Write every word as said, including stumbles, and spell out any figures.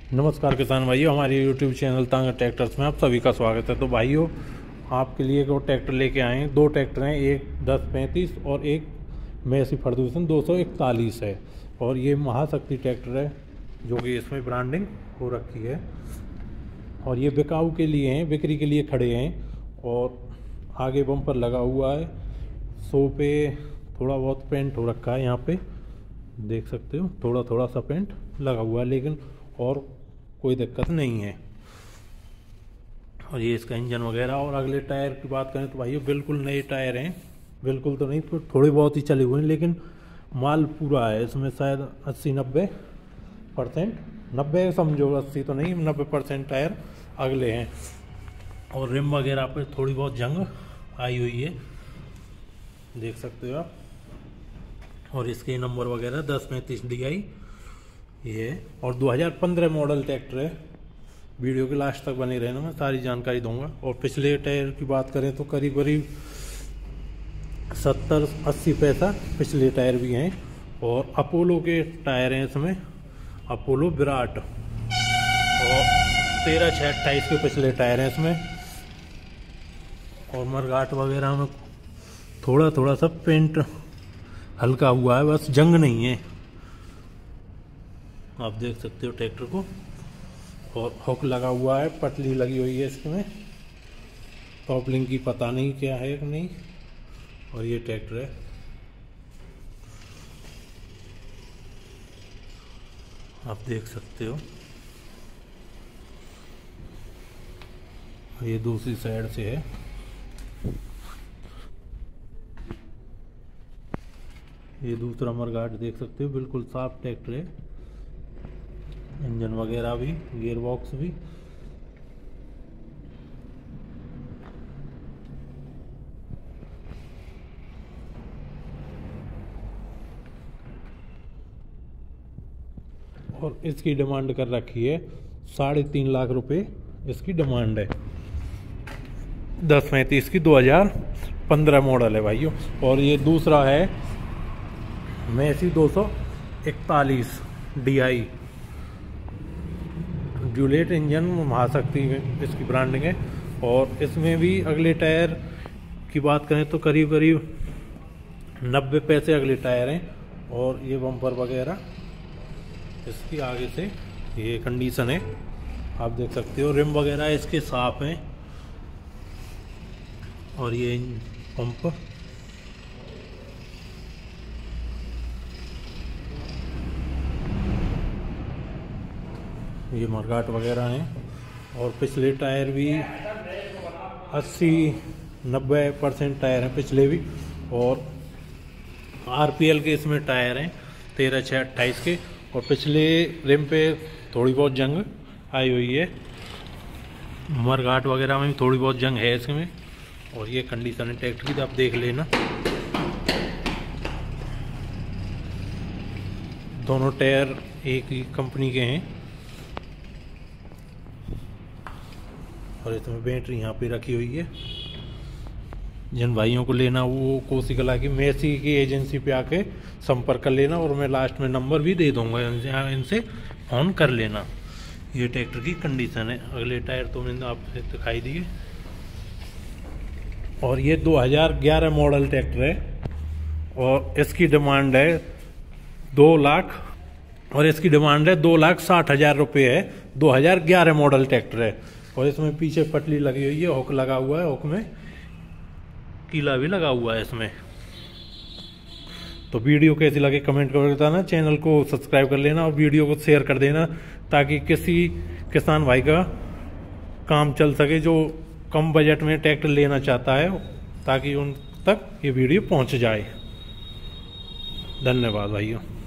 नमस्कार किसान भाइयों, हमारे यूट्यूब चैनल तांगा ट्रैक्टर्स में आप सभी का स्वागत है। तो भाइयों, आपके लिए दो ट्रैक्टर लेके आए हैं। दो ट्रैक्टर हैं, एक दस पैंतीस और एक मेसी फर्गुसन दो सौ इकतालीस है। और ये महाशक्ति ट्रैक्टर है जो कि इसमें ब्रांडिंग हो रखी है। और ये बिकाऊ के लिए हैं, बिक्री के लिए खड़े हैं। और आगे बम्पर लगा हुआ है। सो पे थोड़ा बहुत पेंट हो रखा है, यहाँ पे देख सकते हो थोड़ा थोड़ा सा पेंट लगा हुआ है, लेकिन और कोई दिक्कत नहीं है। और ये इसका इंजन वगैरह। और अगले टायर की बात करें तो भाइयों बिल्कुल नए टायर हैं, बिल्कुल तो नहीं, थोड़े बहुत ही चले हुए हैं, लेकिन माल पूरा है इसमें। शायद अस्सी नब्बे परसेंट, नब्बे समझो, अस्सी तो नहीं, नब्बे परसेंट टायर अगले हैं। और रिम वगैरह पे थोड़ी बहुत जंग आई हुई है, देख सकते हो आप। और इसके नंबर वगैरह दस पैंतीस डी आई ये है। और दो हज़ार पंद्रह मॉडल ट्रैक्टर है। वीडियो के लास्ट तक बने रहना, मैं सारी जानकारी दूंगा। और पिछले टायर की बात करें तो करीब करीब सत्तर अस्सी पैसा पिछले टायर भी हैं। और अपोलो के टायर हैं इसमें, अपोलो विराट। और तेरह छः अट्ठाईस के पिछले टायर हैं इसमें। और मरघाट वगैरह में थोड़ा थोड़ा सा पेंट हल्का हुआ है, बस जंग नहीं है। आप देख सकते हो ट्रैक्टर को। और हुक लगा हुआ है, पटली लगी हुई है इसमें। टॉपलिंग की पता नहीं क्या है कि नहीं। और ये ट्रैक्टर है, आप देख सकते हो। ये दूसरी साइड से है। ये दूसरा मरघाट देख सकते हो, बिल्कुल साफ ट्रैक्टर है। इंजन वगैरह भी, गियर बॉक्स भी। और इसकी डिमांड कर रखी है साढ़े तीन लाख रुपए इसकी डिमांड है। दस पैंतीस की दो हज़ार पंद्रह मॉडल है भाइयों। और ये दूसरा है मेसी दो सौ इकतालीस डी आई ड्यूलेट इंजन, महाशक्ति में इसकी ब्रांडिंग है। और इसमें भी अगले टायर की बात करें तो करीब करीब नब्बे पैसे अगले टायर हैं। और ये बम्पर वगैरह इसकी आगे से ये कंडीशन है, आप देख सकते हो। रिम वगैरह इसके साफ हैं। और ये पंप, ये मरघाट वगैरह हैं। और पिछले टायर भी अस्सी नब्बे परसेंट टायर हैं पिछले भी। और आरपीएल के इसमें टायर हैं तेरह छः अट्ठाईस के। और पिछले रिम पे थोड़ी बहुत जंग आई हुई है, मरघाट वगैरह में भी थोड़ी बहुत जंग है इसमें। और ये कंडीशन है ट्रैक्टर की, तो आप देख लेना। दोनों टायर एक ही कंपनी के हैं। और इसमें बैटरी यहाँ पे रखी हुई है। जिन भाइयों को लेना वो कोसी कला की मेसी की एजेंसी पे आके संपर्क कर लेना। और मैं लास्ट में नंबर भी दे दूंगा, इनसे फोन कर लेना। ये ट्रैक्टर की कंडीशन है। अगले टायर तो मैंने आपसे दिखाई दिए। और ये दो हज़ार ग्यारह मॉडल ट्रैक्टर है। और इसकी डिमांड है दो लाख और इसकी डिमांड है दो लाख साठ हज़ार रुपये है। दो हज़ार ग्यारह मॉडल ट्रैक्टर है। और इसमें पीछे पटली लगी हुई है, हुक लगा हुआ है, हुक में कीला भी लगा हुआ है इसमें। तो वीडियो कैसी लगे कमेंट कर बताना, चैनल को सब्सक्राइब कर लेना और वीडियो को शेयर कर देना, ताकि किसी किसान भाई का काम चल सके जो कम बजट में ट्रैक्टर लेना चाहता है, ताकि उन तक ये वीडियो पहुंच जाए। धन्यवाद भाइयों।